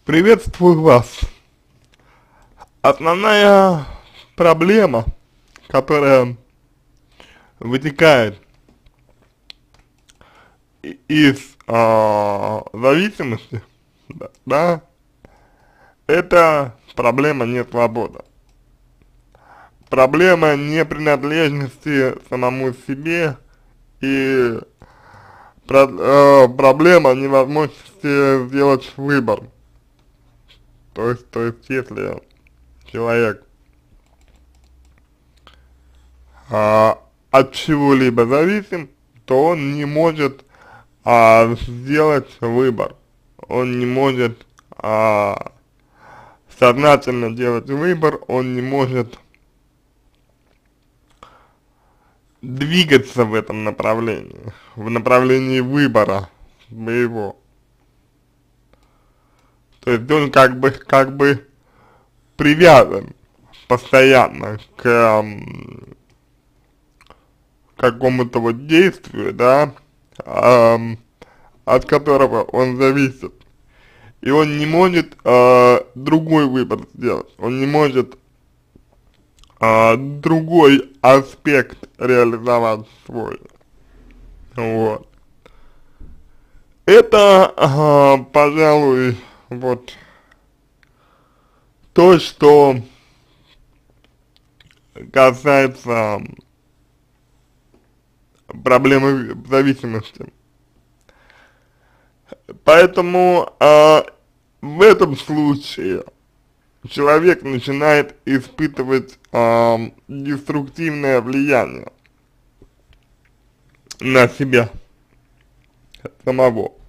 Приветствую вас. Основная проблема, которая вытекает из зависимости, да, это проблема не свободы. Проблема непринадлежности самому себе и проблема невозможности сделать выбор. То есть если человек от чего-либо зависим, то он не может сделать выбор. Он не может сознательно делать выбор, он не может двигаться в этом направлении, в направлении выбора своего. То есть он как бы привязан постоянно к какому-то вот действию, да, от которого он зависит. И он не может другой выбор сделать, он не может другой аспект реализовать свой. Вот. Это, пожалуй, вот то, что касается проблемы зависимости. Поэтому в этом случае человек начинает испытывать деструктивное влияние на себя самого.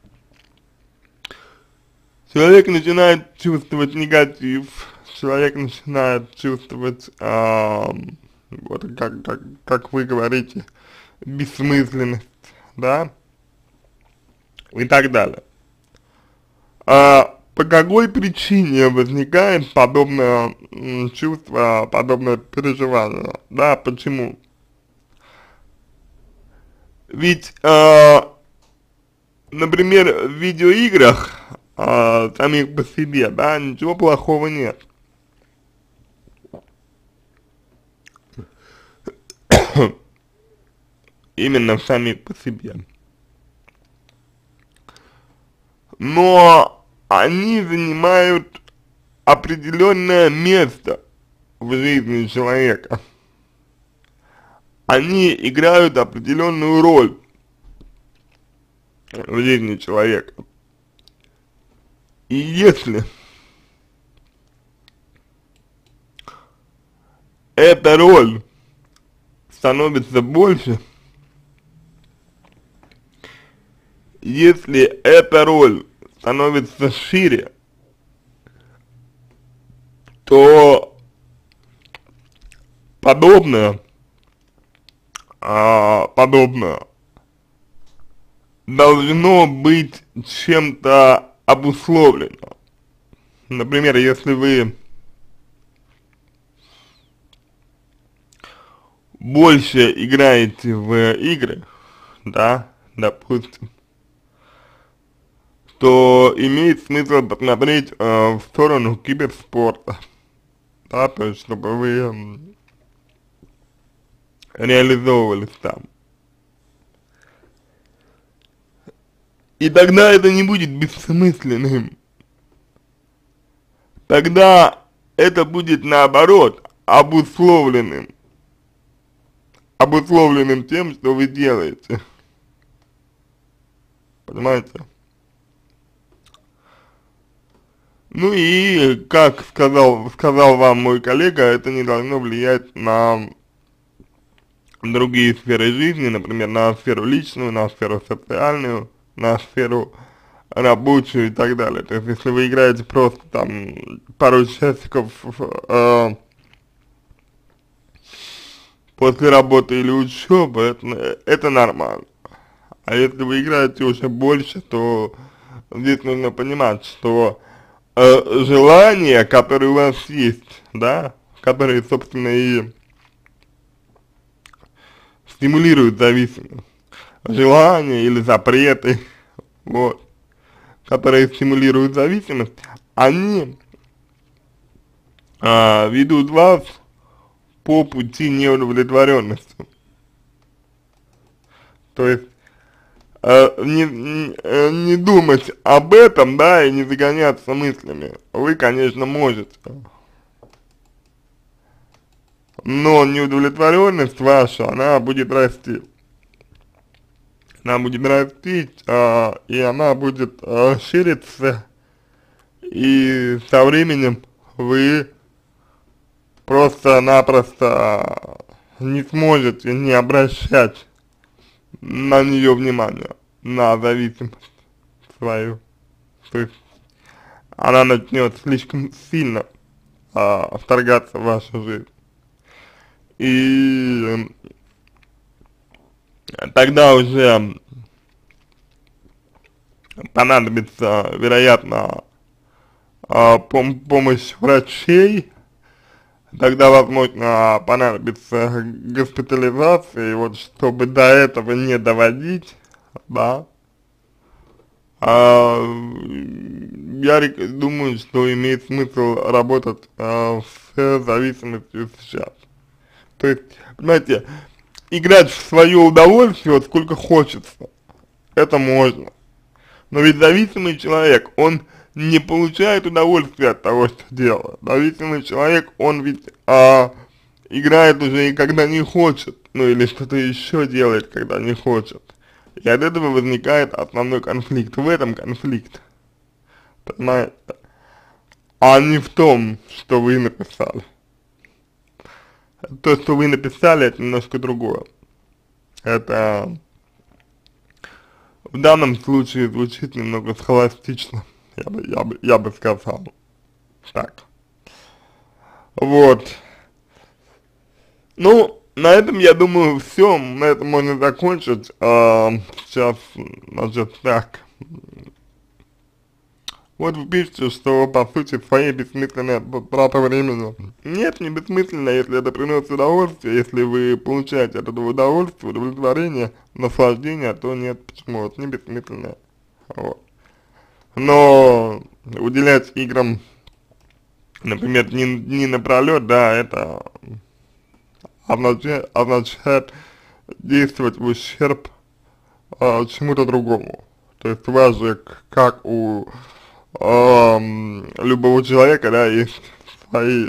Человек начинает чувствовать негатив, человек начинает чувствовать, вот как вы говорите, бессмысленность, да, и так далее. По какой причине возникает подобное чувство, подобное переживание, да, почему? Ведь, например, в видеоиграх самих по себе, да, ничего плохого нет. Именно в самих по себе. Но они занимают определенное место в жизни человека. Они играют определенную роль в жизни человека. И если эта роль становится больше, если эта роль становится шире, то подобное должно быть чем-то обусловлено. Например, если вы больше играете в игры, да, допустим, то имеет смысл посмотреть в сторону киберспорта, да, то есть чтобы вы реализовывались там. И тогда это не будет бессмысленным. Тогда это будет наоборот обусловленным тем, что вы делаете. Понимаете? Ну и, как сказал вам мой коллега, это не должно влиять на другие сферы жизни, например, на сферу личную, на сферу социальную, на сферу рабочую и так далее. То есть, если вы играете просто там пару часиков после работы или учебы, это нормально. А если вы играете уже больше, то здесь нужно понимать, что желания, которые у вас есть, да, которые, собственно, и стимулируют зависимость, желания или запреты, вот, которые стимулируют зависимость, они ведут вас по пути неудовлетворенности. То есть не думать об этом, да, и не загоняться мыслями. Вы, конечно, можете, но неудовлетворенность ваша, она будет расти. Она будет расти, и она будет шириться, и со временем вы просто-напросто не сможете не обращать на нее внимание, на зависимость свою. То есть она начнет слишком сильно вторгаться в вашу жизнь. И тогда уже понадобится, вероятно, помощь врачей, тогда, возможно, понадобится госпитализация, и вот чтобы до этого не доводить, да, я думаю, что имеет смысл работать с зависимостью сейчас. То есть, понимаете, играть в свое удовольствие вот сколько хочется, это можно. Но ведь зависимый человек, он не получает удовольствия от того, что делает. Зависимый человек, он ведь играет уже и когда не хочет, ну или что-то еще делает, когда не хочет. И от этого возникает основной конфликт. В этом конфликт, понимаете? А не в том, что вы написали. То, что вы написали, это немножко другое. Это в данном случае звучит немного схоластично, я бы сказал. Так. Вот. Ну, на этом, я думаю, все. На этом можно закончить. Сейчас, значит, так. Вот вы пишете, что по сути своей бессмысленная трата времени. Нет, не бессмысленно, если это приносит удовольствие, если вы получаете от этого удовольствие, удовлетворение, наслаждение, то нет, почему, это не бессмысленно. Вот. Но уделять играм, например, дни напролет, да, это означает действовать в ущерб чему-то другому. То есть у вас же, как у любого человека, да, есть свои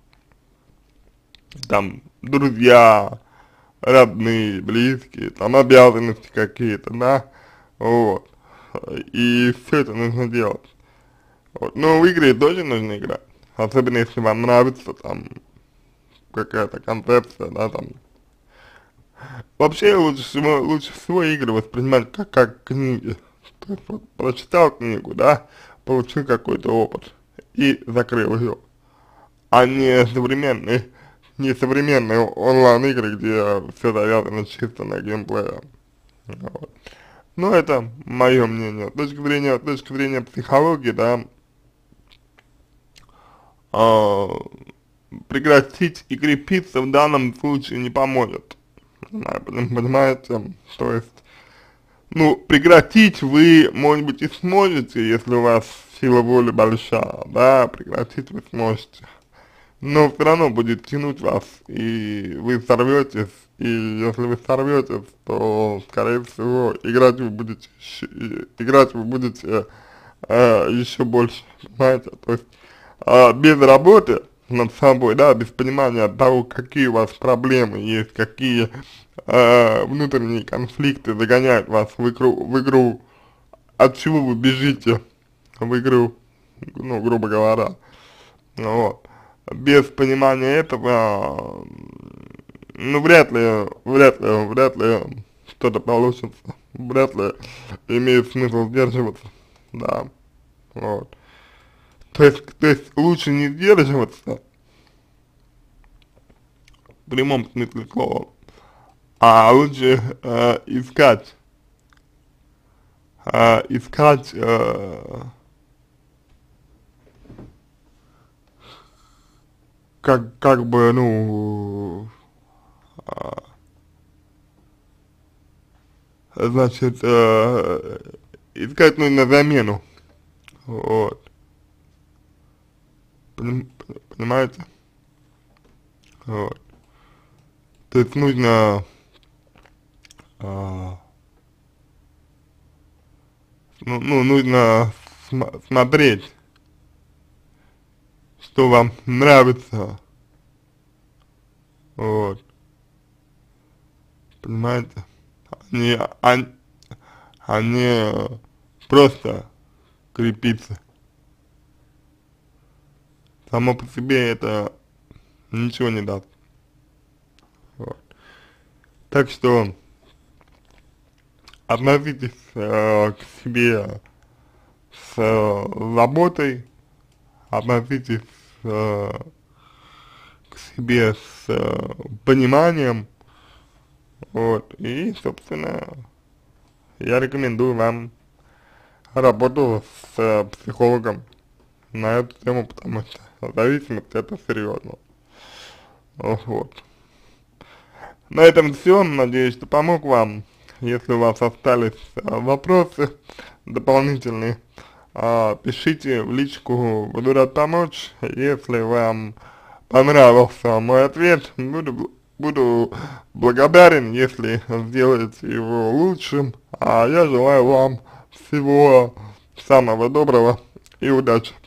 там друзья, родные, близкие, там обязанности какие-то, да, вот, и все это нужно делать. Вот. Но в игры тоже нужно играть, особенно если вам нравится там какая-то концепция, да, там. Вообще лучше всего игры воспринимать как книги. То есть вот прочитал книгу, да, получил какой-то опыт и закрыл ее, а не современные онлайн-игры, где все завязано чисто на геймплее. Вот. Но это мое мнение. С точки зрения психологии, да, а, прекратить и крепиться в данном случае не поможет. Понимаете? То есть, ну, прекратить вы, может быть, и сможете, если у вас сила воли большая, да, прекратить вы сможете. Но все равно будет тянуть вас, и вы сорветесь, и если вы сорветесь, то, скорее всего, играть вы будете еще больше, понимаете? То есть, без работы над собой, да, без понимания того, какие у вас проблемы есть, какие внутренние конфликты загоняют вас в игру, от чего вы бежите в игру, ну, грубо говоря, вот. Без понимания этого, ну, вряд ли что-то получится, вряд ли имеет смысл сдерживаться, да, вот. То есть лучше не сдерживаться, в прямом смысле слова, а лучше искать как бы, ну, значит, искать, ну, на замену вот, понимаете, вот, то есть нужно, а, нужно смотреть, что вам нравится, вот, понимаете, не, а не просто крепиться. Само по себе это ничего не даст. Вот. Так что относитесь к себе с заботой, относитесь к себе с пониманием, вот, и, собственно, я рекомендую вам работу с психологом на эту тему, потому что зависимость это серьезно. Вот. На этом все. Надеюсь, что помог вам. Если у вас остались вопросы дополнительные, пишите в личку, буду рад помочь. Если вам понравился мой ответ, буду благодарен, если сделаете его лучшим. А я желаю вам всего самого доброго и удачи.